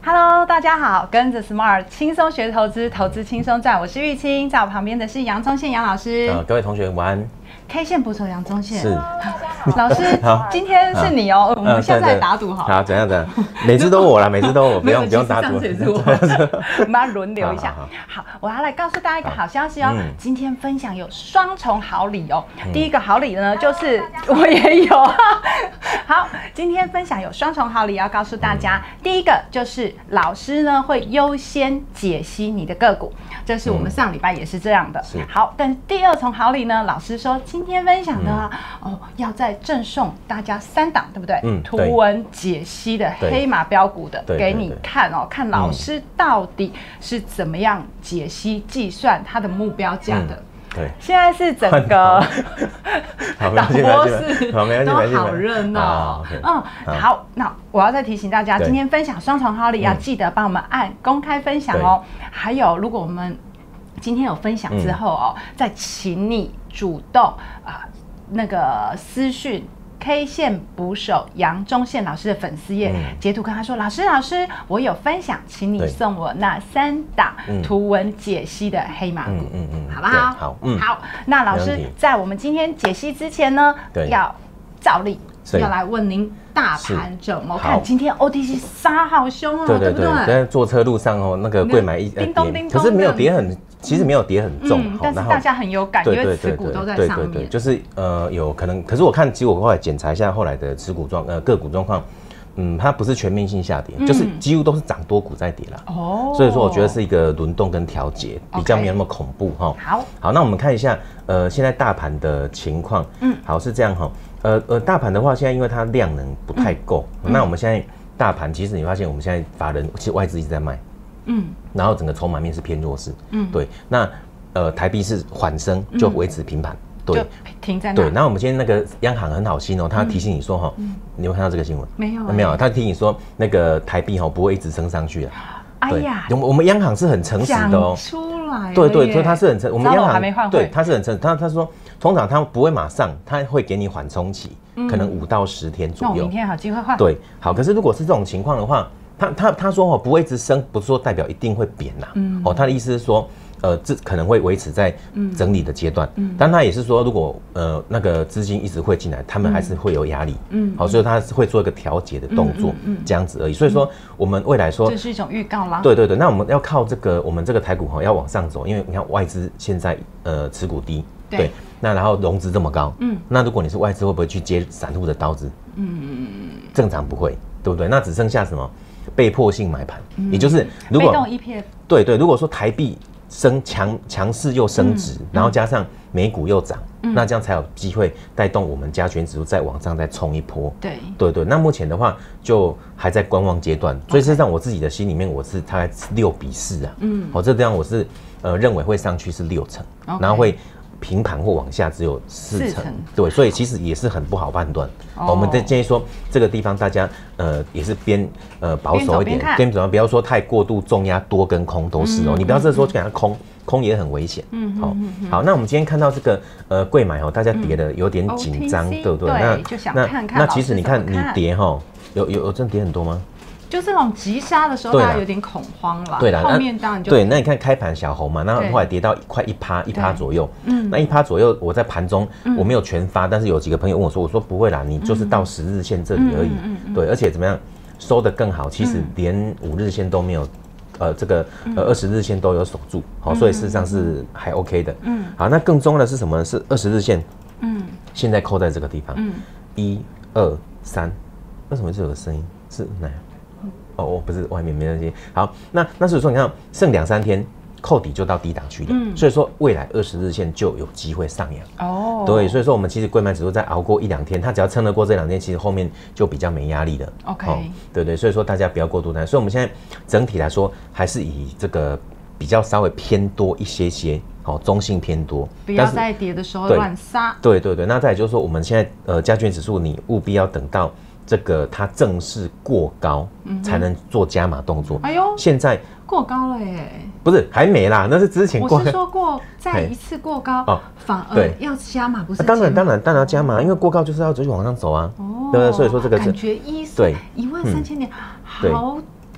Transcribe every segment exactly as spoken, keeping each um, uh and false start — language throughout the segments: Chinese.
Hello， 大家好，跟着 Smart 轻松学投资，投资轻松赚，我是玉清，在我旁边的是杨宗宪杨老师。 呃，各位同学晚安。 K 线捕手杨宗宪是， 老师，今天是你哦，我们现在打赌好。 好，怎样怎样？每次都我啦，每次都我，不用不用打赌。 我们要轮流一下。好，我要来告诉大家一个好消息哦，今天分享有双重好礼哦。第一个好礼呢，就是我也有。好，今天分享有双重好礼要告诉大家，第一个就是老师呢会优先解析你的个股，这是我们上礼拜也是这样的。好，但第二重好礼呢，老师说今天分享的啊，哦，要再赠送大家三档，对不对？嗯，图文解析的黑马标股的给你看哦，看老师到底是怎么样解析计算它的目标价的。 对， 现在是整个导播室都好热闹。嗯，好，那我要再提醒大家，今天分享双重好礼，要记得帮我们按公开分享哦。还有，如果我们今天有分享之后哦，再请你主动啊那个私讯 K 线捕手杨宗宪老师的粉丝页，嗯、截图跟他说：“老师，老师，我有分享，请你送我那三档图文解析的黑马股，嗯嗯嗯、好不好？ 好， 嗯，好。那老师在我们今天解析之前呢，要照例要来问您大盘怎么看？今天 O T C 杀好凶哦， 对对对， 在坐车路上哦，那个贵买一跌，可是没有跌很。”其实没有跌很重， 嗯、但是大家很有感，因为持股都在上面。 对对对，就是呃有可能，可是我看，其实我后来检查一下后来的持股状呃个股状况，嗯，它不是全面性下跌，嗯、就是几乎都是涨多股在跌啦。哦，所以说我觉得是一个轮动跟调节，比较没有那么恐怖哈。 好， 好，那我们看一下呃现在大盘的情况，嗯，好是这样哈，呃呃大盘的话，现在因为它量能不太够，嗯、那我们现在大盘其实你发现我们现在法人其实外资一直在卖。嗯，然后整个筹码面是偏弱势，嗯，对，那呃台币是缓升，就维持平盘， 对，就停在那。 对，然后我们今天那个央行很好心哦，他提醒你说哈，你有看到这个新闻？ 没有， 没有，他提醒你说那个台币哈不会一直升上去啊。 哎呀， 我们我们央行是很诚实的哦， 出来， 对对，所以他是很诚，我们央行对他是很诚，他他说通常他不会马上，他会给你缓冲期，可能五到十天左右。 那明天有机会换。 对，好，可是如果是这种情况的话。他他他说哦不会一直升，不是说代表一定会贬呐、啊。嗯，哦，他的意思是说，呃，这可能会维持在整理的阶段。嗯，但他也是说，如果呃那个资金一直会进来，他们还是会有压力。嗯，好、哦，所以他会做一个调节的动作，嗯, 嗯, 嗯这样子而已。所以说，我们未来说这是一种预告啦。 对对对，那我们要靠这个我们这个台股哈要往上走，因为你看外资现在呃持股低，对，对那然后融资这么高，嗯，那如果你是外资，会不会去接散户的刀子？嗯，正常不会，对不对？那只剩下什么？被迫性买盘，嗯、也就是如果对对，如果说台币升强强势又升值，嗯、然后加上美股又涨，嗯、那这样才有机会带动我们加权指数再往上再冲一波。对对对，那目前的话就还在观望阶段，所以事实上我自己的心里面我是大概六比四啊，嗯，好、哦，这这样我是呃认为会上去是六成， okay. 然后会。平盘或往下只有四成，对，所以其实也是很不好判断。哦、我们的建议说，这个地方大家呃也是边呃保守一点，边走不要说太过度重压，多跟空都是哦，嗯、你不要这时候给它空，空也很危险。嗯，好、嗯嗯，好，那我们今天看到这个呃贵买哦，大家跌的有点紧张，嗯、对不对？ 对， 那就想看看那其实你看你跌哈，有有有真跌很多吗？ 就是那种急杀的时候，大家有点恐慌啦。 对啦， 后面当然就对。那你看开盘小红嘛，那后来跌到快一趴，一趴左右。嗯，那一趴左右，我在盘中我没有全发，但是有几个朋友问我说：“我说不会啦，你就是到十日线这里而已。”对，而且怎么样收得更好？其实连五日线都没有，呃，这个呃二十日线都有守住，好，所以事实上是还 OK 的。嗯，好，那更重要的是什么呢？是二十日线。嗯，现在扣在这个地方。嗯，一二三，为什么是有个声音？是哪？哦，我不是外面没关系。好，那那所以说你看剩两三天扣底就到低档区了，嗯，所以说未来二十日线就有机会上扬。哦，对，所以说我们其实贵买指数再熬过一两天，它只要撑得过这两天，其实后面就比较没压力了。OK，哦、对对，所以说大家不要过度担心。所以我们现在整体来说还是以这个比较稍微偏多一些些，好、哦，中性偏多， 不要在跌的时候乱杀。 对对对，那再来就是说我们现在呃加权指数你务必要等到。这个它正式过高，嗯、才能做加码动作。哎呦，现在过高了耶！ 不是，还没啦，那是之前过。 我是说过，再一次过高，哦，反而要加码，不是？ 当然，当然，当然要加码，因为过高就是要继续往上走啊。哦，对不对？所以说这个感觉一对一万三千点，好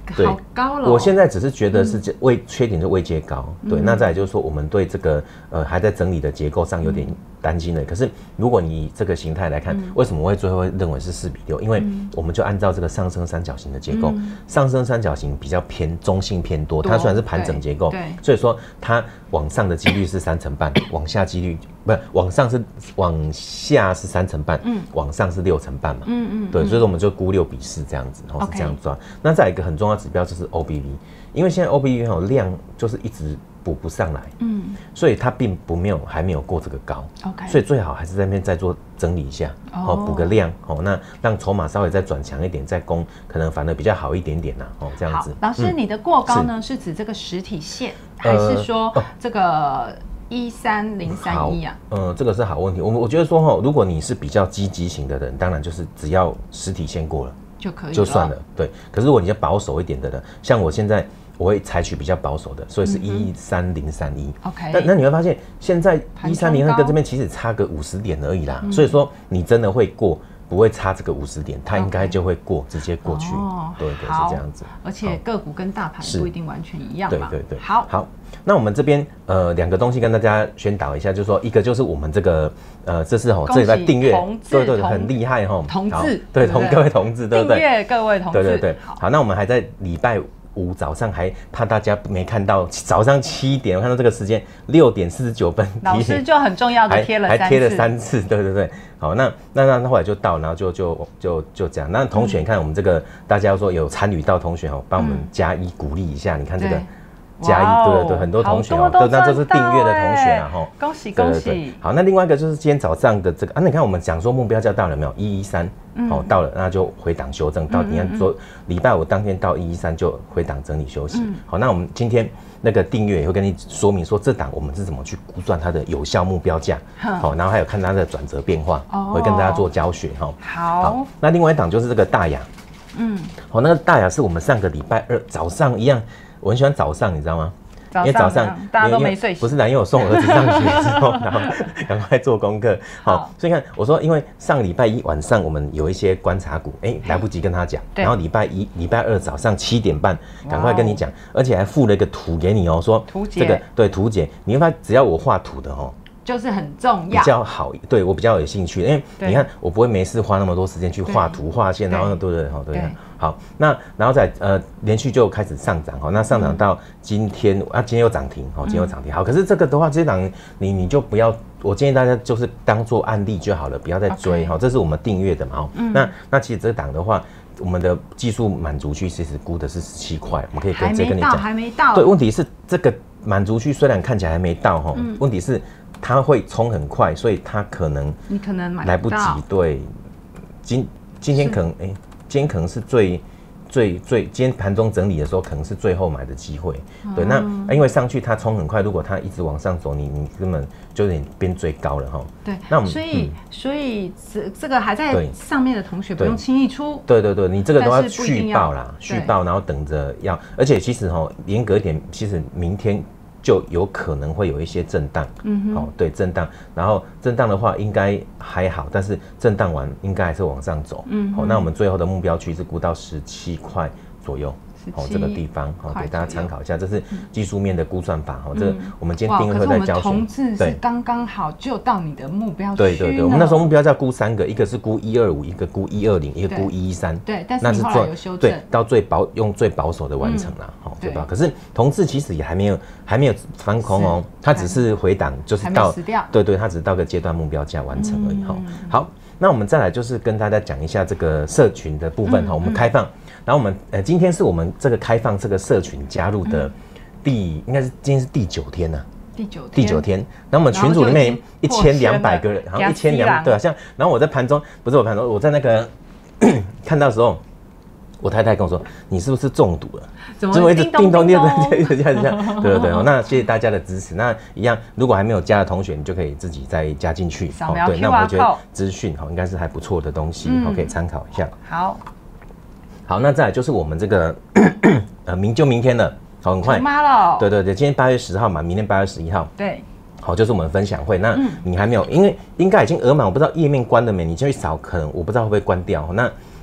好高了。 我现在只是觉得是位缺点是位阶高，对。那再来就是说，我们对这个呃还在整理的结构上有点担心了。可是如果你这个形态来看，为什么我会最后会认为是四比六？因为我们就按照这个上升三角形的结构，上升三角形比较偏中性偏多，它虽然是盘整结构，所以说它往上的几率是三成半，往下几率不是往上是往下是三成半，嗯，往上是六成半嘛，嗯嗯，对，所以说我们就估六比四这样子，然后是这样抓。那再一个很重要的指标就是 O B V， 因为现在 O B V 哈量就是一直补不上来，嗯，所以它并不没有还没有过这个高 ，OK， 所以最好还是在那边再做整理一下，哦，补个量，哦，那让筹码稍微再转强一点，再攻，可能反而比较好一点点呐，哦，这样子。 老师，你的过高呢是指这个实体线，还是说这个？一三零三一啊， 呃，这个是好问题。我我觉得说哈，如果你是比较积极型的人，当然就是只要实体线过了就可以了， 就算了。对，可是如果你要保守一点的人，像我现在我会采取比较保守的，所以是一三零三一。OK， 那那你会发现现在一三零三跟这边其实差个五十点而已啦，嗯、所以说你真的会过。不会差这个五十点，它应该就会过， okay. 直接过去。哦，对对，是这样子。 而且个股跟大盘不一定完全一样嘛。 对对对。 好， 好，那我们这边呃两个东西跟大家宣导一下，就是说一个就是我们这个呃这是吼这礼拜订阅，对对对，很厉害吼。 同志， 对同各位同志，对不对？ 订阅各位同志， 对对对。好，那我们还在礼拜五早上还怕大家没看到，早上七点我看到这个时间六点四十九分， 老师就很重要的贴了三次， 还贴了三次，对对对。好，那那那后来就到，然后就就就就这样。那同学，你看我们这个大家说有参与到同学哦，帮我们加一鼓励一下。你看这个加一，对对对，很多同学哦，对，那这是订阅的同学啊，哈， 恭喜恭喜。 好，那另外一个就是今天早上的这个啊，那你看我们讲说目标价到了没有？一一三，好到了，那就回档修正到。你看说礼拜五当天到一一三就回档整理休息。好，那我们今天。那个订阅也会跟你说明说这档我们是怎么去估算它的有效目标价，好，然后还有看它的转折变化，哦、会跟大家做教学哈。 好，好， 那另外一档就是这个大雅，嗯，好，那个大雅是我们上个礼拜二早上一样，我很喜欢早上，你知道吗？ 因为早上大家都没睡醒， 不是啦，因为我送我儿子上学之后，然后赶快做功课。好，所以看我说，因为上礼拜一晚上我们有一些观察股，哎、欸，来不及跟他讲，然后礼拜一、礼拜二早上七点半赶快跟你讲，而且还附了一个图给你哦、喔，说这个对图解，你会发现只要我画图的哦、喔。 就是很重要， 比较好，对我比较有兴趣，因为你看我不会没事花那么多时间去画图画线，然后对对对对，好，那然后再呃连续就开始上涨哈，那上涨到今天、嗯、啊今天又涨停，好，今天又涨停，好，可是这个的话，这档你你就不要，我建议大家就是当做案例就好了，不要再追哈， okay. 这是我们订阅的嘛，嗯、那那其实这档的话。我们的技术满足区其实估的是十七块，我们可以直接跟你讲， 还没到， 对，问题是这个满足区虽然看起来还没到哈，嗯、问题是它会冲很快，所以它可能你可能买来不及，对，今今天可能哎、欸，今天可能是最。最最今天盘中整理的时候，可能是最后买的机会。嗯、对，那因为上去它冲很快，如果它一直往上走，你你根本就有点变最高了哈。 对，那我们所以、嗯、所以这这个还在上面的同学不用轻易出。 对对对，你这个都要续报啦，续报，然后等着要。而且其实哈，严格一点，其实明天。就有可能会有一些震荡，嗯哼，哦，对，震荡，然后震荡的话应该还好，但是震荡完应该还是往上走，嗯，好，那我们最后的目标区是估到十七块左右。哦，这个地方好，给大家参考一下，这是技术面的估算法。哦，这个我们今天订阅会在教学。 同志是刚刚好就到你的目标区。 对对对，我们那时候目标在估三个，一个是估一二五，一个估一二零，一个估一一三。 对，但是你后来有修正。对， 到最保用最保守的完成了，好，对吧？可是同志其实也还没有还没有翻空哦，它只是回档，就是到对对，它只是到个阶段目标价完成而已。哈，好，那我们再来就是跟大家讲一下这个社群的部分哈，我们开放。然后我们呃，今天是我们这个开放这个社群加入的第，嗯、应该是今天是第九天呢、啊。 第九天。 第九天。然后我们群组里面一千两百个人，然后一千两对啊，像然后我在盘中不是我盘中，我在那个看到的时候，我太太跟我说：“你是不是中毒了？” 怎么一直叮咚叮咚一直这样这样？对对对，那谢谢大家的支持。那一样，如果还没有加的同学，你就可以自己再加进去。 扫描 Q R code。 对，那我觉得资讯哈应该是还不错的东西，好、嗯、可以参考一下。 好。 好，那再来就是我们这个呃，明就明天了，好，很快。 妈了。 对对对，今天八月十号嘛，明天八月十一号。 对。 好，就是我们分享会。那你还没有，因为应该已经额满，我不知道页面关了没，你就去扫，可能我不知道会不会关掉。那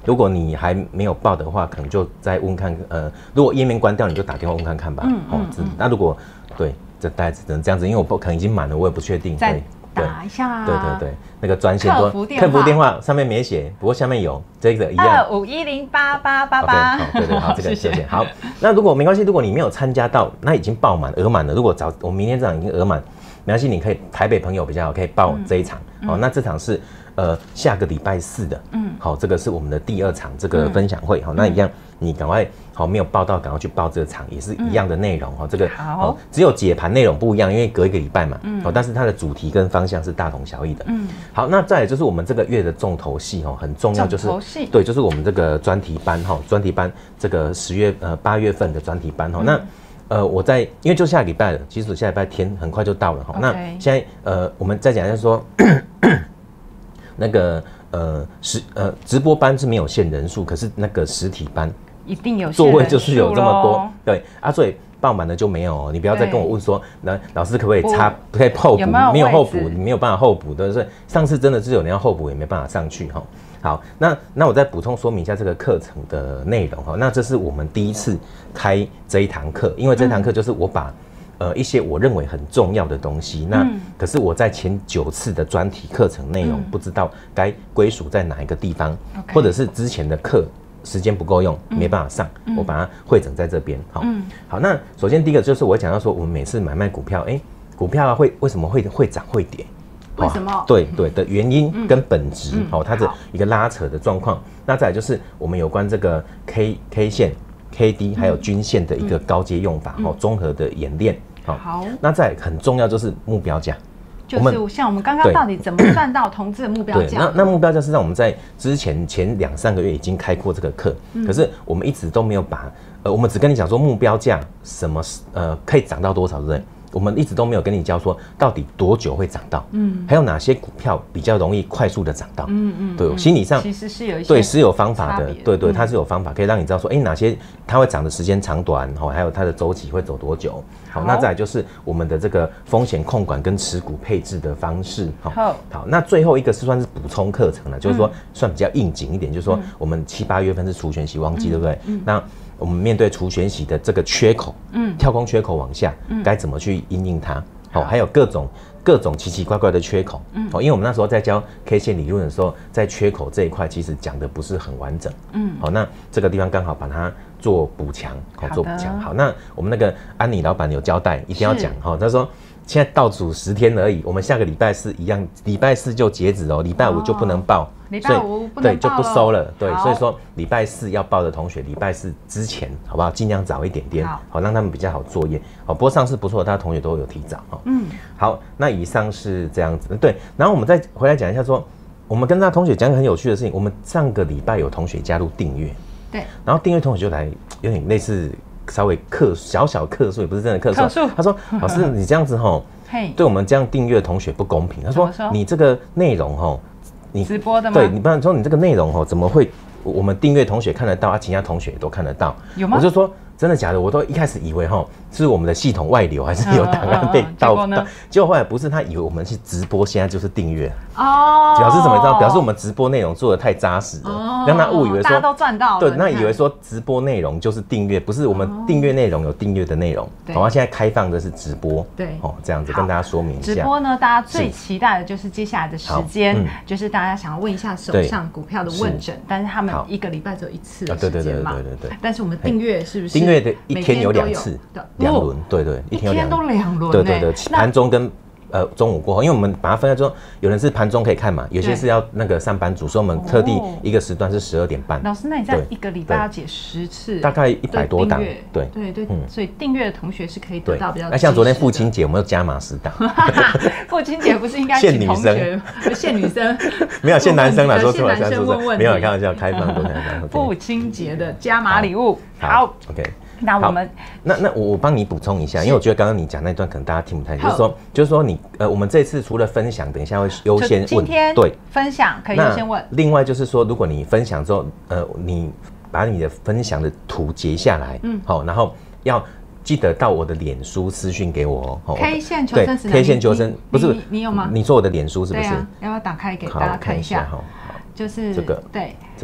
如果你还没有报的话，可能就再问看，呃，如果页面关掉，你就打电话问看看吧。嗯哦，嗯那如果对，这大概只能这样子，因为我不可能已经满了，我也不确定。 再打一下。 对对对，那个专线客服电话， 客服电话上面没写，不过下面有这个一样。 二五一零八八八八。 好，对对，好，这个谢谢。好，那如果没关系，如果你没有参加到，那已经报满额满了。如果早我明天这场已经额满，没关系，你可以台北朋友比较好，可以报这一场。嗯、哦，那这场是。呃，下个礼拜四的，嗯，好，这个是我们的第二场这个分享会，好、嗯，那一样，你赶快好没有报到，赶快去报这个场，也是一样的内容，哈、嗯，这个好，只有解盘内容不一样，因为隔一个礼拜嘛，嗯，好，但是它的主题跟方向是大同小异的，嗯，好，那再来就是我们这个月的重头戏，哈，很重要，就是对，就是我们这个专题班，哈，专题班这个十月呃八月份的专题班，哈、嗯，那。呃，我在因为就下礼拜了，其实下礼拜天很快就到了哈。Okay. 那现在呃，我们再讲就是说，那个呃实呃直播班是没有限人数，可是那个实体班一定有座位就是有这么多，对啊，所以爆满了就没有、哦，你不要再跟我问说，那老师可不可以插可以候补？没有候补，你没有办法候补的，所以上次真的是有人要候补也没办法上去哈。好，那那我再补充说明一下这个课程的内容哈。那这是我们第一次开这一堂课，因为这堂课就是我把、嗯、呃一些我认为很重要的东西，那、嗯、可是我在前九次的专题课程内容、嗯、不知道该归属在哪一个地方，嗯、或者是之前的课时间不够用，嗯、没办法上，嗯、我把它汇整在这边。好、嗯，好，那首先第一个就是我讲到说，我们每次买卖股票，哎、欸，股票啊会为什么会会涨会跌？ 为什么？ 对对的原因跟本质，好、嗯嗯，它的一个拉扯的状况。那再来就是我们有关这个 K K 线、K D 还有均线的一个高阶用法，好、嗯，综合的演练。好，那再来很重要就是目标价， 就是像我们刚刚到底怎么算到同志的目标价？ 那那目标价是让我们在之前前两三个月已经开过这个课、嗯，可是我们一直都没有把，呃，我们只跟你讲说目标价什么呃可以涨到多少，对不对？我们一直都没有跟你教说到底多久会涨到，嗯，还有哪些股票比较容易快速的涨到，嗯嗯，对，心理上其实是有一些对是有方法的，对对，它是有方法可以让你知道说，哎、欸，哪些它会涨的时间长短，好，还有它的周期会走多久，好，好那再来就是我们的这个风险控管跟持股配置的方式，好，好，那最后一个是算是补充课程了，就是说算比较应景一点，就是说我们七八月份是除权息旺季，对不对？嗯，那我们面对除权息的这个缺口，嗯，跳空缺口往下，嗯，该怎么去因应它？好、哦，还有各种各种奇奇怪怪的缺口，嗯，哦，因为我们那时候在教 K 线理论的时候，在缺口这一块其实讲的不是很完整，嗯，好、哦，那这个地方刚好把它做补强，好、哦，做补强。好，那我们那个安妮老板有交代，一定要讲，哈、哦，他说。现在倒数十天而已，我们下个礼拜四一样，礼拜四就截止哦，礼拜五就不能报， 礼拜五不能对就不收了，对，所以说礼拜四要报的同学，礼拜四之前好不好？尽量早一点点，好，好让他们比较好作业。好，不过上次不错，他的同学都有提早哈。嗯，好，那以上是这样子，对，然后我们再回来讲一下说，我们跟他同学讲个很有趣的事情，我们上个礼拜有同学加入订阅， 对， 然后订阅同学就来有点类似。稍微客小小客诉，也不是真的客诉。他说：“老师，你这样子吼，对我们这样订阅的同学不公平。”他说：“你这个内容吼，你直播的吗？ 对你不然说你这个内容吼，怎么会我们订阅同学看得到，啊，其他同学也都看得到？有吗？”我就说。真的假的？我都一开始以为哈是我们的系统外流，还是有档案被盗？嗯嗯嗯、结果后来不是，他以为我们是直播，现在就是订阅哦。表示怎么着？表示我们直播内容做得太扎实了，哦、让他误以为说大家都赚到了。 对，那以为说直播内容就是订阅，不是我们订阅内容有订阅的内容。好、哦，现在开放的是直播。对，哦，这样子跟大家说明一下。 直播呢，大家最期待的就是接下来的时间，嗯、就是大家想要问一下手上股票的问诊，但是他们一个礼拜只有一次的时间嘛。对对对对对。但是我们订阅是不是？ 订阅的一天有两次，两轮，对对， 一天有两轮，一天都两轮， 对对对，盘中跟呃中午过后，因为我们把它分开说，有人是盘中可以看嘛，有些是要那个上班族，所以我们特地一个时段是十二点半。 老师，那你在一个礼拜要解十次， 大概一百多档，对对对，所以订阅的同学是可以得到比较。 那像昨天父亲节，我们又加码十档。 父亲节不是应该限女生，限女生， 没有限男生啦，说错了，没有开玩笑，开放都开放。 父亲节的加码礼物，好 ，OK。 那我们那那我我帮你补充一下，因为我觉得刚刚你讲那段可能大家听不太清，就是说就是说你呃，我们这次除了分享，等一下会优先问， 今天对分享可以优先问。 另外就是说，如果你分享之后，呃，你把你的分享的图截下来，嗯，好，然后要记得到我的脸书私讯给我哦。 K 线求生， 对 K 线求生，不是你有吗？ 你说我的脸书是不是？ 对啊，要不要打开给大家看一下？好， 好， 就是这个， 对， 这个。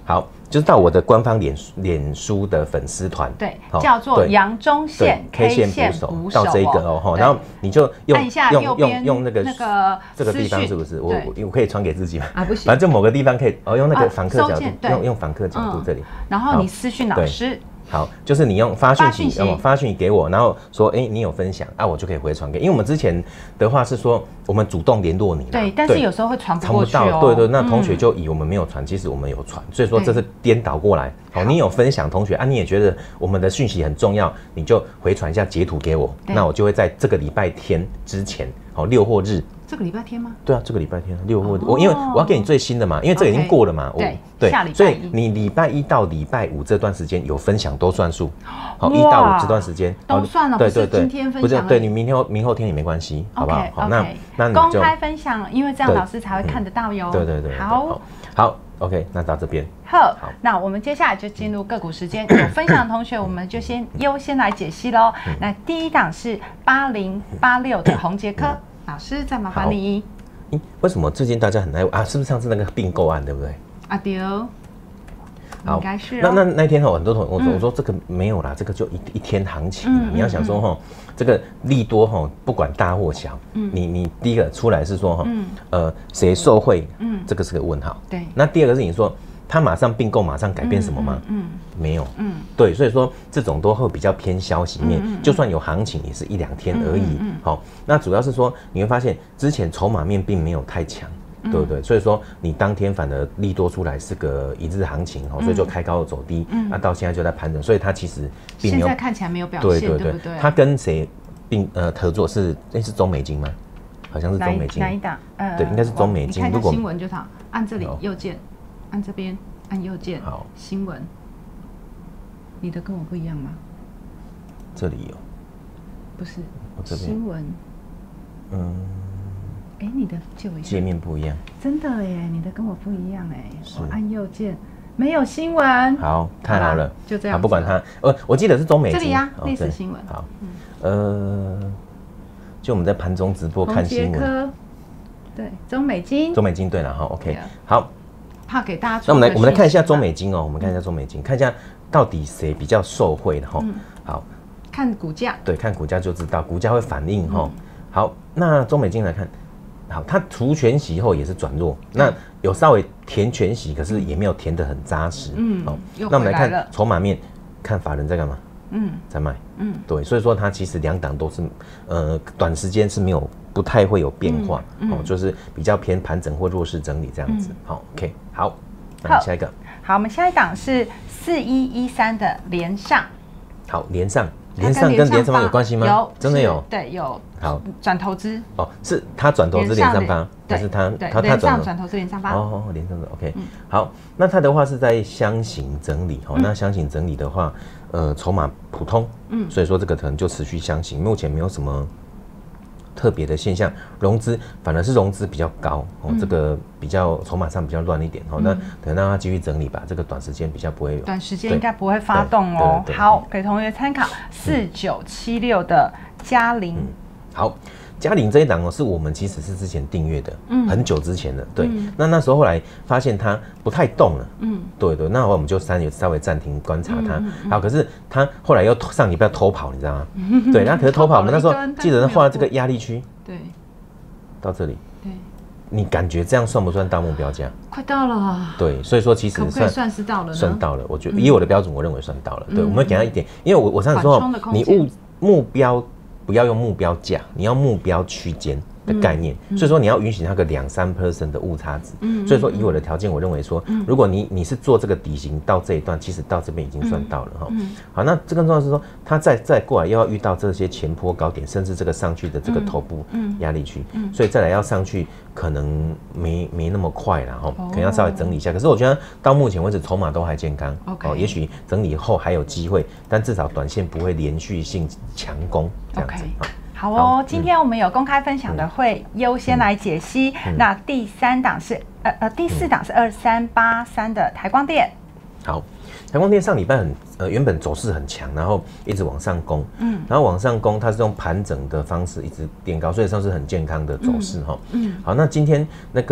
好，就是到我的官方脸脸书的粉丝团， 对，叫做杨忠宪 K 线捕手， 到这个哦，然后你就用按一下右边用那个那个这个地方是不是？我我可以传给自己吗？ 啊，不行， 反正就某个地方可以哦，用那个访客角度，用用访客角度这里， 然后你私讯老师。 好，就是你用发讯息，哦，发讯息给我，然后说，哎、欸，你有分享啊，我就可以回传给。因为我们之前的话是说，我们主动联络你， 对，但是有时候会传不过去哦。 对对，那同学就以我们没有传，其实我们有传，所以说这是颠倒过来。好，你有分享，同学啊，你也觉得我们的讯息很重要，你就回传一下截图给我，那我就会在这个礼拜天之前，好，六或日。 这个礼拜天吗？ 对啊，这个礼拜天六或日，我因为我要给你最新的嘛，因为这个已经过了嘛。 对对， 下礼拜一， 所以你礼拜一到礼拜五这段时间有分享都算数。好，一到五这段时间都算了，对对对，今天分享， 不是对你明天明后天也没关系，好不好？好，那那你公开分享，因为这样老师才会看得到哟。 对对对， 好， 好 ，OK， 那到这边。 好，那我们接下来就进入个股时间，有分享的同学我们就先优先来解析喽。那第一档是八零八六的宏捷科，老师再麻烦你。 为什么最近大家很爱啊？是不是上次那个并购案，对不对？ 啊对哦，应该是。 那那那天哈，很多同学我说我说这个没有啦，这个就一一天行情。你要想说哈，这个利多哈，不管大或小，你你第一个出来是说哈，呃，谁受惠？嗯，这个是个问号。 对。 那第二个是你说它马上并购，马上改变什么吗？嗯，没有。嗯，对，所以说这种都会比较偏消息面，就算有行情也是一两天而已。好，那主要是说你会发现之前筹码面并没有太强。对不对？所以说你当天反而利多出来是个一日行情，所以就开高走低，那到现在就在盘整，所以它其实并没有， 现在看起来没有表现，对对对。 它跟谁并呃合作是？那是中美金吗？好像是中美金。 哪一档？呃， 对，应该是中美金。 如果新闻就好，按这里右键，按这边，按右键。好，新闻。你的跟我不一样吗？ 这里有。 不是，我这边新闻。嗯。哎，你的借我一下。 界面不一样。 真的耶，你的跟我不一样哎。我按右键，没有新闻。 好，太好了， 就这样。 不管它，呃，我记得是中美金。 这里呀，历史新闻。 好，呃，就我们在盘中直播看新闻。 对，中美金。 中美金对了哈 ，OK， 好。 怕给大家。 那我们来，我们来看一下中美金哦，我们看一下中美金，看一下到底谁比较受惠的哈。好， 看股价。 对，看股价就知道，股价会反应哈。好，那中美金来看。好，它除权息后也是转弱，那有稍微填权息，可是也没有填得很扎实。嗯，好，那我们来看筹码面，看法人在干嘛？嗯，在卖。嗯，对，所以说它其实两档都是，呃，短时间是没有不太会有变化，哦，就是比较偏盘整或弱势整理这样子。好 ，OK， 好，那下一个。 好，我们下一档是四一一三的连上。 好，连上。连上跟连上方有关系吗？ 有， 真的有。 对，有。 好， 转投资哦，是他转投资连上方，但是他他他转转投资连上方。 哦哦，连上的 OK。好，那他的话是在箱型整理哦，那箱型整理的话，呃，筹码普通，嗯，所以说这个可能就持续箱型，目前没有什么特别的现象，融资反而是融资比较高哦，这个比较筹码上比较乱一点哦，那可能让它继续整理吧，这个短时间比较不会有， 短时间应该不会发动哦。好，给同学参考四九七六的嘉陵。 好，嘉陵这一档哦，是我们其实是之前订阅的，嗯，很久之前的，对。嗯、那那时候后来发现它不太动了，嗯，对对，那我们就稍微稍微暂停观察它。嗯嗯嗯、好，可是它后来又上礼拜偷跑，你知道吗？嗯、对，那可是偷跑，我们那时候记得画这个压力区， 对， 到这里，对，你感觉这样算不算到目标价？ 快到了。 对，所以说其实可不可以算是到了呢？ 算到了，我觉得以我的标准，我认为算到了。对，我们给他一点，因为我我上次说，你目目标。不要用目标价，你要目标区间的概念，嗯、所以说你要允许它个两三 percent 的误差值。嗯、所以说以我的条件，我认为说，嗯、如果你你是做这个底型到这一段，其实到这边已经算到了哈。嗯嗯、好，那这更重要是说，它再再过来又要遇到这些前波高点，甚至这个上去的这个头部压力区，嗯嗯、所以再来要上去可能没没那么快了哈，哦、可能要稍微整理一下。可是我觉得到目前为止筹码都还健康，哦，也许整理后还有机会，但至少短线不会连续性强攻。这样子 okay, 好哦，好今天我们有公开分享的，会优先来解析。嗯、那第三档是呃呃，第四档是二三八三的台光电。 好，台光电上礼拜很呃原本走势很强，然后一直往上攻，嗯，然后往上攻，它是用盘整的方式一直垫高，所以算是很健康的走势哈。嗯，嗯好，那今天那个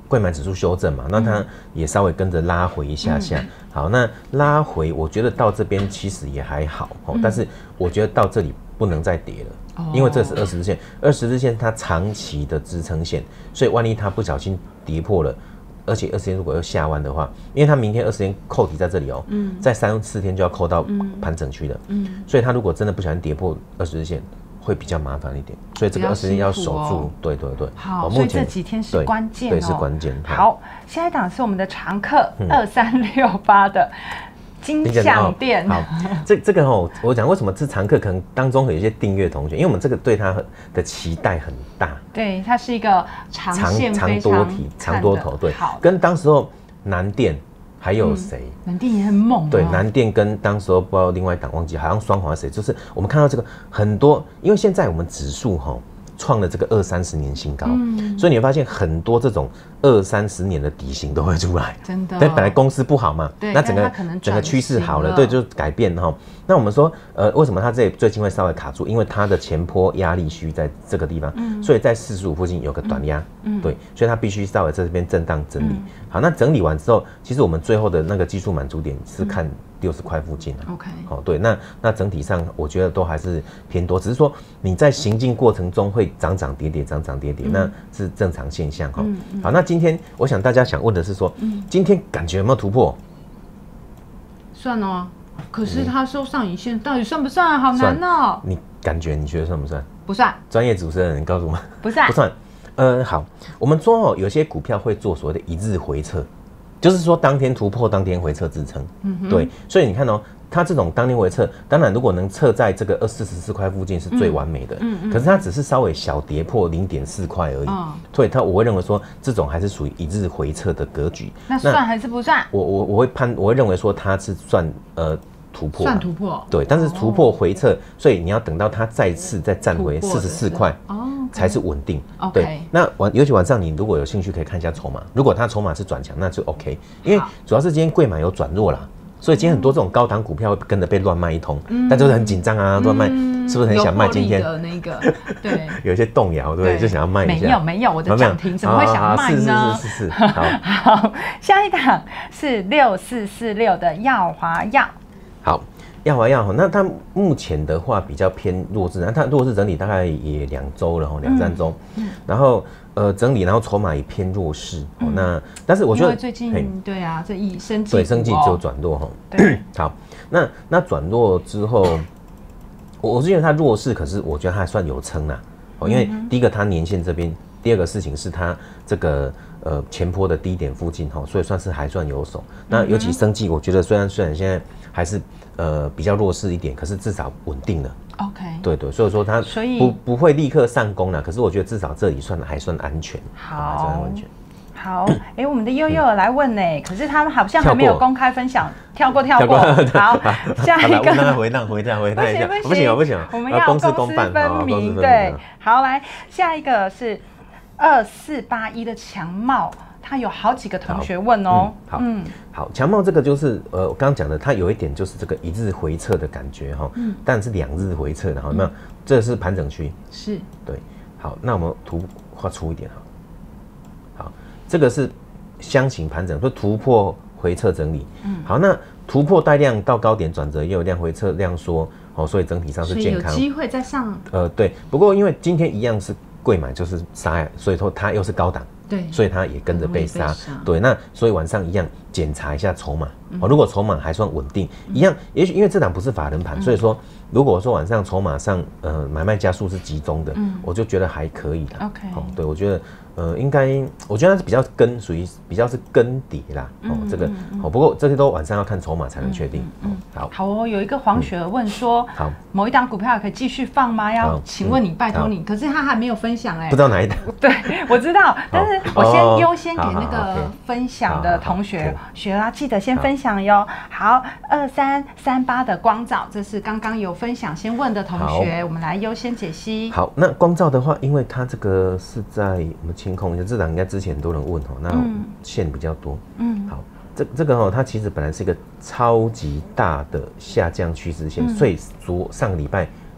贵买指数修正嘛，那它也稍微跟着拉回一下下。嗯、好，那拉回，我觉得到这边其实也还好哦，嗯、但是我觉得到这里不能再跌了，哦、因为这是二十日线，二十日线它长期的支撑线，所以万一它不小心跌破了。而且二十天如果要下弯的话，因为它明天二十天扣底在这里哦、喔，嗯，在三四天就要扣到盘整区的，嗯，所以它如果真的不小心跌破二十日线，会比较麻烦一点，所以这个二十天要守住，哦、对对对。 好，所以这几天是关键、喔， 对，是关键。 好，下一档是我们的常客二三六八的。金像店、 哦、好，这这个哦，我讲为什么是常客，可能当中有一些订阅同学，因为我们这个对他的期待很大， 对，它是一个长线长多体、长多头，对，好，跟当时候南电还有谁、嗯？ 南电也很猛、哦， 对，南电跟当时候不知道另外一档忘记，好像双华谁，就是我们看到这个很多，因为现在我们指数哈、哦。创了这个二三十年新高，嗯、所以你会发现很多这种二三十年的底型都会出来， 真的。 对，本来公司不好嘛，那整个整个趋势好了，对，就改变哈。那我们说，呃，为什么它这里最近会稍微卡住？因为它的前波压力区在这个地方，嗯、所以在四十五附近有个短压，嗯、对，所以它必须稍微在这边震荡整理。嗯、好，那整理完之后，其实我们最后的那个技术满足点是看六十块附近啊。 OK， 哦，对，那那整体上我觉得都还是偏多，只是说你在行进过程中会涨涨跌跌，涨涨跌跌，嗯、那是正常现象哈。嗯嗯、好，那今天我想大家想问的是说，嗯、今天感觉有没有突破？ 算哦。可是它收上影线到底算不算？好难哦。 你感觉你觉得算不算？ 不算。 专业主持人，你告诉我。 不算。 不算。呃，好，我们说哦，有些股票会做所谓的一日回撤，就是说当天突破，当天回撤支撑。嗯哼。对，所以你看哦，它这种当天回撤，当然如果能测在这个二四十四块附近是最完美的。嗯嗯。可是它只是稍微小跌破零点四块而已。嗯。所以它我会认为说，这种还是属于一日回撤的格局。 那算还是不算？ 我我我会判，我会认为说它是算呃。突破算突破， 对，但是突破回撤，哦、所以你要等到它再次再站回四十四块，哦，才是稳定。 Okay、 对，那晚尤其晚上你如果有兴趣可以看一下筹码，如果它筹码是转强，那就 OK。因为主要是今天贵买有转弱啦，所以今天很多这种高档股票会跟着被乱卖一通，嗯、但就是很紧张啊，乱卖，嗯、是不是很想卖？今天的那个对， 有一些动摇，对不对？就想要卖一下。 没有没有，我的涨停怎么会想卖呢？ 是是是是是，好， 好，下一档是六四四六的耀华药， 好。耀华药，那它目前的话比较偏弱势，那它弱势整理大概也两周了哈，两三周，嗯、然后呃整理，然后筹码也偏弱势，嗯、那但是我觉得最近对啊，这以生技对生技就转弱哈，对，好，那那转弱之后，我我是觉得它弱势，可是我觉得它还算有撑啦，哦，因为第一个它年线这边，第二个事情是它这个。呃，前波的低点附近哈，所以算是还算有手。那尤其生技，我觉得虽然虽然现在还是呃比较弱势一点，可是至少稳定了。 OK， 对对，所以说它不不会立刻上攻了。可是我觉得至少这里算还算安全， 好， 还算安全。 好，哎、欸，我们的悠悠来问呢、欸，可是他们好像还没有公开分享，跳过跳过。好，下一个， 那回荡回荡回荡一下，不行不行， 我们要公私分明。对，好，来下一个是。二四八一的强茂，他有好几个同学问哦。 好，嗯，好，强茂这个就是呃，我刚刚讲的，它有一点就是这个一日回撤的感觉哈，嗯，但是两日回撤的，有没有？这是盘整区， 是， 对，好，那我们图画粗一点哈，好，这个是箱型盘整，说突破回撤整理，嗯，好，那突破带量到高点转折，也有量回撤量缩，哦，所以整体上是健康， 所以有机会再上， 呃，对，不过因为今天一样是。贵买就是杀，所以说它又是高档， 对， 所以它也跟着被杀，对，那所以晚上一样检查一下筹码，嗯、如果筹码还算稳定，嗯、一样，也许因为这档不是法人盘，嗯、所以说如果说晚上筹码上呃买卖家数是集中的，嗯、我就觉得还可以啦 ，OK，哦， 对我觉得。呃，应该我觉得它是比较跟属于比较是跟底啦，哦，嗯、这个哦，不过这些都晚上要看筹码才能确定。嗯，好， 好哦。有一个黄雪儿问说，好，某一档股票可以继续放吗？要请问你，拜托你，可是他还没有分享哎， 不知道哪一档。 对，我知道，但是我先优先给那个分享的同学，雪儿啊，记得先分享哟。好，二三三八的光照，这是刚刚有分享先问的同学，我们来优先解析。 好，那光照的话，因为它这个是在我们清空一下，这档应该之前很多人问哦，那线比较多。嗯，好，这这个哦，它其实本来是一个超级大的下降趋势线，嗯、所以昨上个礼拜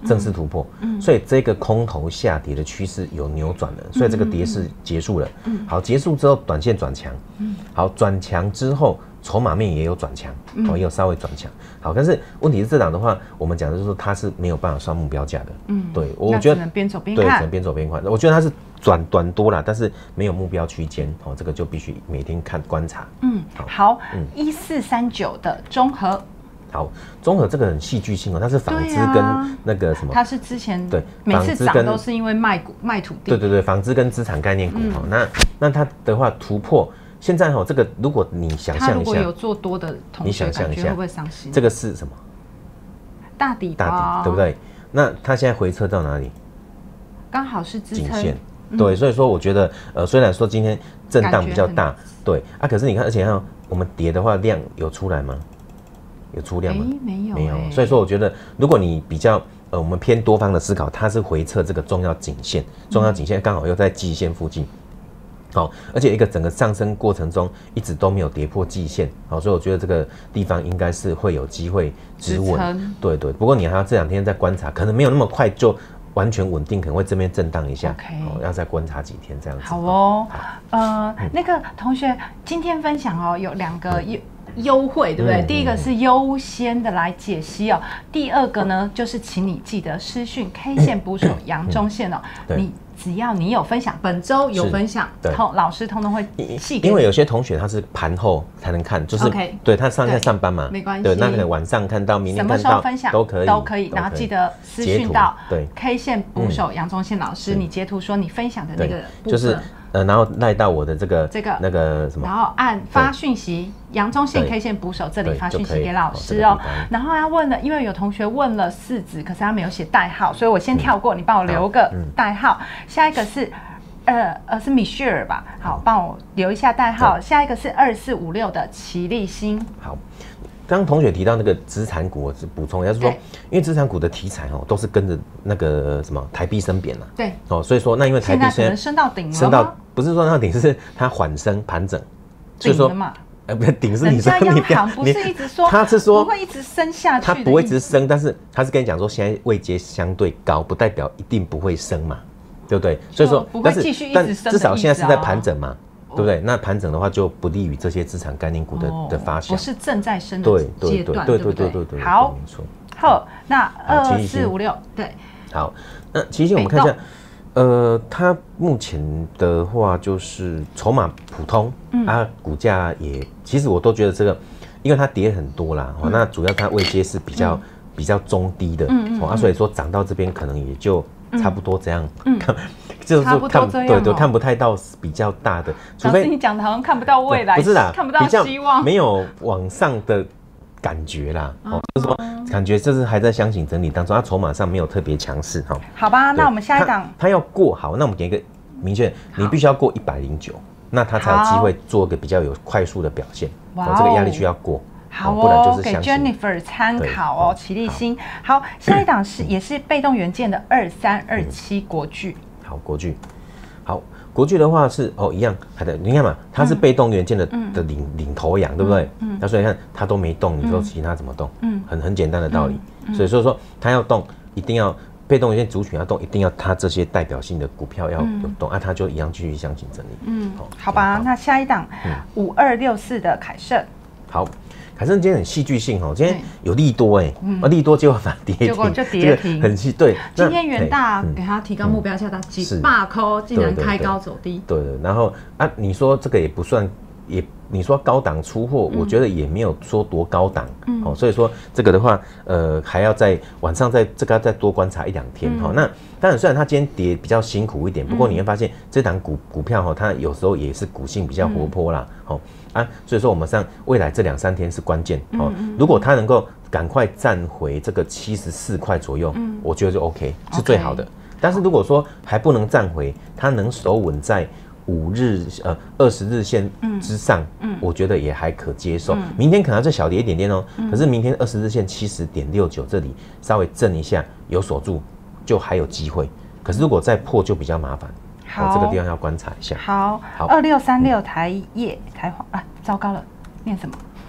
正式突破，嗯，所以这个空头下跌的趋势有扭转了，所以这个跌势结束了，嗯，好，结束之后短线转强，嗯，好，转强之后筹码面也有转强，哦，也有稍微转强，好，但是问题是这档的话，我们讲的就是说它是没有办法算目标价的，嗯，对，我觉得只能边走边看， 对， 只能边走边看，我觉得它是转短多啦，但是没有目标区间，哦，这个就必须每天看观察， 嗯，好，一四三九的中和。 好，综合这个很戏剧性哦，它是纺织跟那个什么， 它是之前对每次涨都是因为卖股卖土地， 对对对，纺织跟资产概念股哈、嗯，那那它的话突破，现在哈这个如果你想象一下， 如果有做多的同学， 你想象一下会不会伤心？ 这个是什么？ 大底大底对不对？那它现在回撤到哪里？ 刚好是支撑颈线，对，所以说我觉得呃，虽然说今天震荡比较大，对啊，可是你看，而且看我们跌的话量有出来吗？有出量吗？ 没有， 没有。所以说，我觉得如果你比较呃，我们偏多方的思考，它是回测这个重要颈线，重要颈线刚好又在季线附近，好，而且一个整个上升过程中一直都没有跌破季线，好，所以我觉得这个地方应该是会有机会止稳。对对，不过你还要这两天再观察，可能没有那么快就完全稳定，可能会这边震荡一下， okay. 哦，要再观察几天这样子。 好哦，好呃，嗯、那个同学今天分享哦，有两个优优惠，对不对？嗯、第一个是优先的来解析哦，第二个呢就是请你记得私讯 K 线捕手阳中线哦，嗯、你。只要你有分享，本周有分享，通老师通通会细给你。 因为有些同学他是盘后才能看，就是 okay, 对他上在上班嘛， 没关系。 对，那可能晚上看到，明天看到， 什么时候分享都可以， 都可以。然后记得私讯到对 K 线捕手杨宗宪老师，你截图说你分享的那个部分， 就是呃，然后赖到我的这个这个那个什么， 然后按发讯息杨宗宪 K 线捕手这里发讯息给老师哦。然后要问了，因为有同学问了四字，可是他没有写代号，所以我先跳过，你帮我留个代号。下一个是。呃呃是 Michelle 吧，好，帮我留一下代号。下一个是二四五六的奇力新。 好，刚刚同学提到那个资产股，我是补充一下，是说，因为资产股的题材哦，都是跟着那个什么台币升贬了， 对， 哦，所以说那因为台币现在可能升到顶了， 升到不是说到顶，是它缓升盘整，所以说嘛。 呃，不是顶是你说， 你不要，不是一直说， 他是说不会一直升下去， 他不会一直升，但是他是跟你讲说，现在位阶相对高，不代表一定不会升嘛。对不对？所以说， 但是但至少现在是在盘整嘛，对不对？那盘整的话就不利于这些资产概念股的的发酵， 不是正在升的阶段， 对对对对对。 好， 没错。 好，那二四五六对。 好，那其实我们看一下，呃，它目前的话就是筹码普通，啊，股价也其实我都觉得这个，因为它跌很多啦，那主要它位阶是比较比较中低的，啊，所以说涨到这边可能也就。差不多这样，嗯， 就是说看对对看不太到比较大的， 除非你讲的好像看不到未来， 不是啦， 看不到希望， 没有往上的感觉啦，哦，就是说感觉这是还在箱型整理当中，它筹码上没有特别强势哈。 好吧，那我们下一档， 它要过好，那我们给一个明确，你必须要过一百零九，那它才有机会做个比较有快速的表现，哦，这个压力需要过。 好哦，给 Jennifer 参考哦，奇力新。好，下一档是也是被动元件的二三二七国巨。 好，国巨，好，国巨的话是哦一样，它的你看嘛，它是被动元件的的领领头羊，对不对？嗯。那所以看它都没动，你说其他怎么动？嗯。很很简单的道理，所以所以说它要动，一定要被动元件族群要动，一定要它这些代表性的股票要有动，啊，它就一样继续相信整理。嗯。 好吧，那下一档五二六四的凯盛。 好。凯盛今天很戏剧性哦，今天有利多哎，啊利多结果反跌停， 结果就跌停， 很戏对。 今天元大给他提高目标价到几百块，竟然开高走低。 对对，然后啊，你说这个也不算，也你说高档出货，我觉得也没有说多高档哦，所以说这个的话，呃，还要在晚上再这个要再多观察一两天哈。那当然，虽然它今天跌比较辛苦一点，不过你会发现这档股股票哈，它有时候也是股性比较活泼啦，哦。啊，所以说我们上未来这两三天是关键哦。如果它能够赶快站回这个七十四块左右，嗯，我觉得就 OK 是最好的。但是如果说还不能站回，它能守稳在五日呃二十日线之上，嗯，我觉得也还可接受。明天可能再小跌一点点哦，可是明天二十日线七十点六九这里稍微震一下有锁住，就还有机会。可是如果再破就比较麻烦。好，这个地方要观察一下。 好，二六三六台业台华啊，糟糕了，念什么？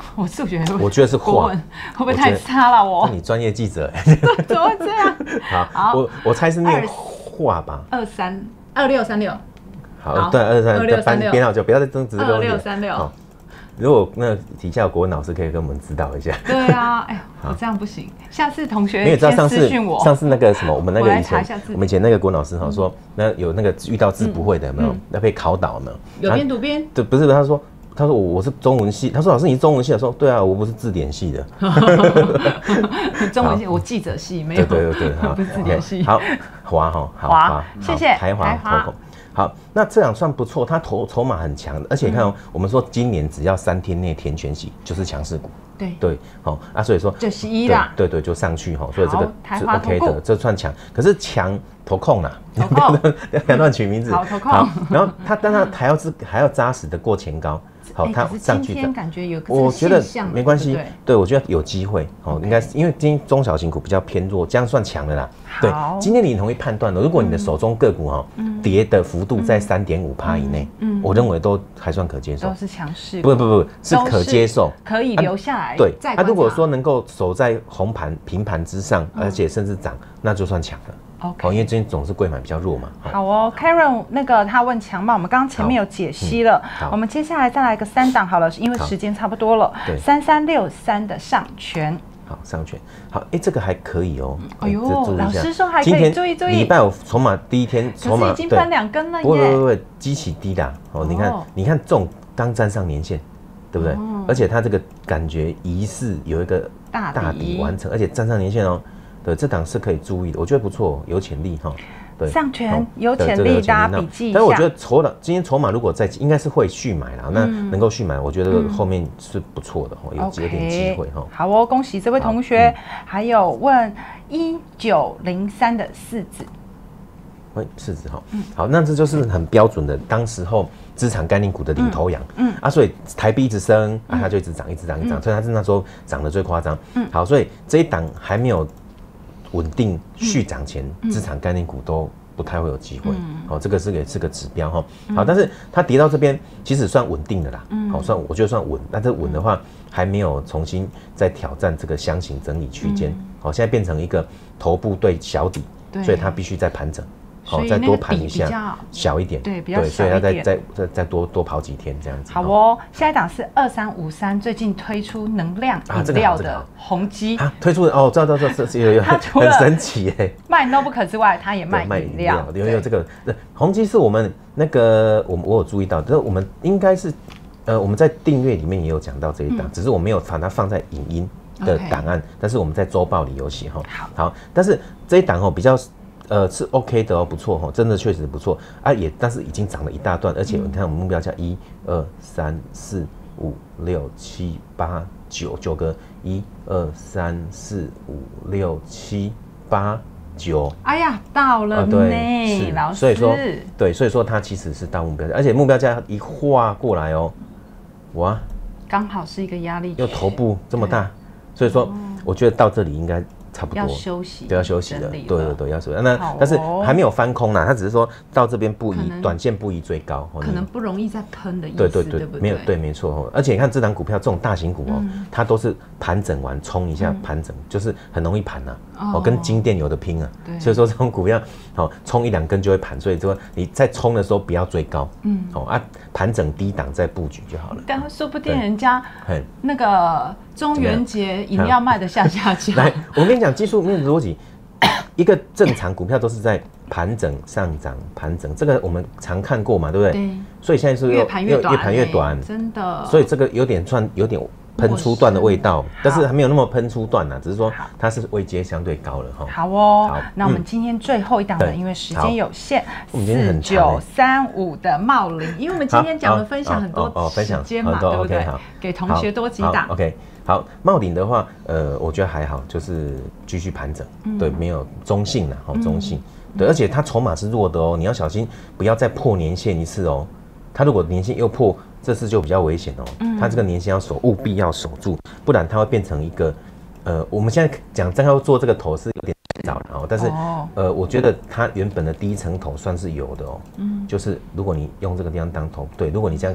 我数学我觉得是画， 会不会太差了？我你专业记者， 怎么会这样？ 好，我我猜是念画吧。 二三二六三六。 好，对，二三六三六，编号就不要再争执这个问题。 二六三六。 如果那底下有国文老师可以跟我们指导一下。 对啊，哎，我这样不行。下次同学你也知道上次上次那个什么，我们那个以前我们以前那个国文老师哈说，那有那个遇到字不会的有没有？要被考倒有没有？ 有边读边。 对，不是他说。他说我我是中文系，他说老师你是中文系的，说对啊，我不是字典系的。 中文系我记者系没有， 对对对对， 不是字典系。 好，华哈， 华，谢谢台华投控。好，那这样算不错，他筹筹码很强的，而且你看哦，我们说今年只要三天内填全息就是强势股。 对对，好啊，所以说就十一啦， 对对，就上去哈，所以这个是 OK 的，这算强。可是强投控啦，不要乱取名字。 好，投控。 然后他但他还要是还要扎实的过前高。好，它上去的， 感觉有， 我觉得没关系，对我觉得有机会哦，应该是因为今天中小型股比较偏弱，这样算强的啦。对，今天你容易判断的，如果你的手中个股哈跌的幅度在三点五趴以内，我认为都还算可接受， 都是强势， 不不不，是可接受， 可以留下来。 对，它如果说能够守在红盘平盘之上，而且甚至涨，那就算强了。 OK， 因为最近总是柜买比较弱嘛。 好哦 ，Karen， 那个他问强茂，我们刚刚前面有解析了，嗯、我们接下来再来个三档好了，因为时间差不多了。对，三三六三的上权。 好，上权。好，哎、欸，这个还可以哦。 哎呦，老师说还可以，注意注意。 礼拜五筹码第一天筹码已经翻两根了耶。 不不不不，基期低的哦，你看、哦、你看这种刚站上年线，对不对？哦、而且它这个感觉疑似有一个大底完成，而且站上年线哦。对，这档是可以注意的，我觉得不错，有潜力哈。对， 上权有潜力，大家笔记一下。 但是我觉得筹码今天筹码如果在，应该是会续买啦。那能够续买，我觉得后面是不错的哈，有有点机会哈。 好哦，恭喜这位同学。还有问一九零三的四子， 喂，四子哈，好，那这就是很标准的，当时候资产概念股的领头羊，嗯啊，所以台币一直升啊，它就一直涨，一直涨，一直涨，所以它是那时候涨得最夸张。嗯，好，所以这一档还没有稳定续涨前，资产概念股都不太会有机会。好，这个是也是个指标哈。好，但是它跌到这边，其实算稳定的啦。好，算我觉得算稳。但这稳的话，还没有重新再挑战这个箱型整理区间。好，现在变成一个头部对小底，所以它必须再盘整。好，再多盘一下，小一点， 对，比较小一点， 所以要再再再再多多跑几天这样子。 好哦，下一档是二三五三，最近推出能量饮料的宏基啊，推出的哦，知道知道知道，有有，很神奇哎。 卖 notebook 之外，它也卖饮料， 有有这个。宏基是我们那个，我我有注意到，就是我们应该是呃我们在订阅里面也有讲到这一档，只是我没有把它放在影音的档案，但是我们在周报里有写哈。好，但是这一档哦比较。呃，是 OK 的哦，不错哦，真的确实不错啊，也但是已经涨了一大段，而且你看我们目标价一二三四五六七八九九个一二三四五六七八九， 哎呀，到了呢， 对， 老师， 所以说对，所以说它其实是到目标价，而且目标价一画过来哦，哇， 刚好是一个压力， 又头部这么大，所以说我觉得到这里应该。差不多要休息， 对，要休息了，对对对，要休息。那、哦、但是还没有翻空啦，它只是说到这边不宜，短线不宜追高， 可能不容易再喷的意思， 对对对， 对不对？ 没有对，没错。而且你看这档股票，这种大型股哦，嗯、它都是盘整完冲一下盘整，嗯、就是很容易盘呐、啊，哦，跟金店有的拼啊。所以说这种股票，哦，冲一两根就会盘，所以说你在冲的时候不要追高，嗯，哦啊，盘整低档再布局就好了。 但说不定人家那个中元节饮料卖的下下架。 来，我跟你讲，技术面逻辑，一个正常股票都是在盘整上涨，盘整这个我们常看过嘛，对不对？对。所以现在是越盘越短， 越盘越短， 真的。 所以这个有点算有点喷出段的味道，但是还没有那么喷出段呐，只是说它是位阶相对高了哈。 好哦，好，那我们今天最后一档呢，因为时间有限，四九三五的茂林，因为我们今天讲的分享很多时间嘛，对不对？给同学多几档。 OK。好，茂林的话，呃，我觉得还好，就是继续盘整，嗯、对，没有中性啦，好、哦、中性，嗯、对，而且它筹码是弱的哦，你要小心，不要再破年线一次哦。它如果年线又破，这次就比较危险哦。嗯、它这个年线要守，务必要守住，不然它会变成一个，呃，我们现在讲正要做这个头是有点早了哦，但是、哦、呃，我觉得它原本的第一层头算是有的哦。嗯，就是如果你用这个地方当头，对，如果你这样看。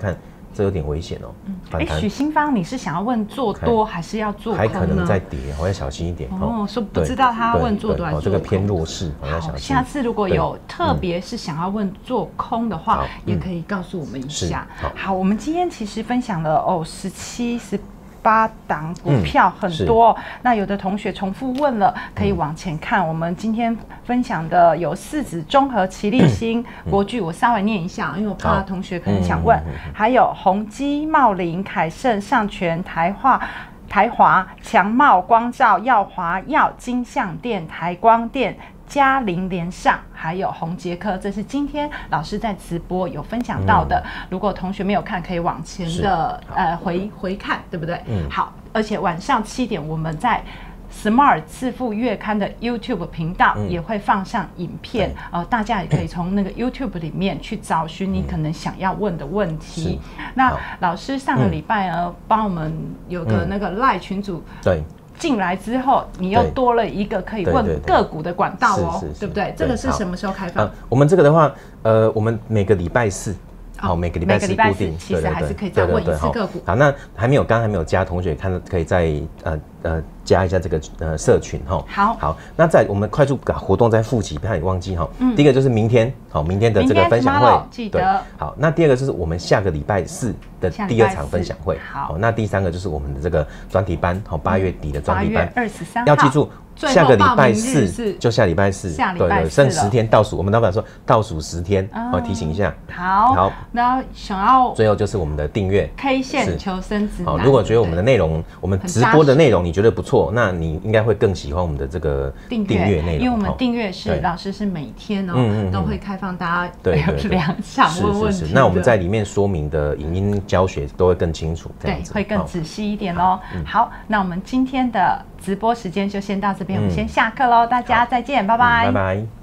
这有点危险哦。 哎，许新芳，你是想要问做多还是要做空呢？ 还可能在跌，我要小心一点哦。说不知道他问做多还是做空， 这个偏弱势，我要小心。 下次如果有特别是想要问做空的话，也可以告诉我们一下。好，我们今天其实分享了哦，十七、十八档股票很多、嗯，那有的同学重复问了，可以往前看。嗯、我们今天分享的有四子综合、奇力新、嗯、国巨，我稍微念一下，因为我怕同学可能想问。嗯、还有宏基、茂林、凯盛、上全、台化、台华、强茂、光照、耀华、耀、金相电、台光电。嘉陵连上，还有宏捷科，这是今天老师在直播有分享到的。嗯、如果同学没有看，可以往前的呃回回看，对不对？嗯。好，而且晚上七点我们在 Smart 致富月刊的 YouTube 频道也会放上影片，嗯、呃，大家也可以从那个 YouTube 里面去找寻你可能想要问的问题。嗯、那老师上个礼拜呢，帮、嗯、我们有个那个 LINE 群组。对。进来之后，你又多了一个可以问个股的管道哦，对不对？这个是什么时候开放？ 我们这个的话，呃，我们每个礼拜四，好，每个礼拜四固定， 其实还是可以再问一次个股。 好，那还没有，刚还没有加同学看，可以再呃呃加一下这个呃社群哈。 好， 好，那在我们快速把活动再复习，不要你忘记哈。嗯。第一个就是明天，好，明天的这个分享会， 记得。 好，那第二个就是我们下个礼拜四的第二场分享会。好，那第三个就是我们的这个专题班，好，八月底的专题班， 八月二十三号， 要记住。下个礼拜四就下礼拜四， 下礼拜四剩十天倒数。我们老板说倒数十天，我提醒一下。 好，好，那想要最后就是我们的订阅 K 线求生指南。 好，如果觉得我们的内容，我们直播的内容你觉得不错，那你应该会更喜欢我们的这个订阅内容。 因为我们订阅是老师是每天哦都会开放大家有两场问问题。 那我们在里面说明的影音教学都会更清楚， 对，会更仔细一点哦。好，那我们今天的直播时间就先到这边，我们先下课喽，大家再见，拜拜， 拜拜。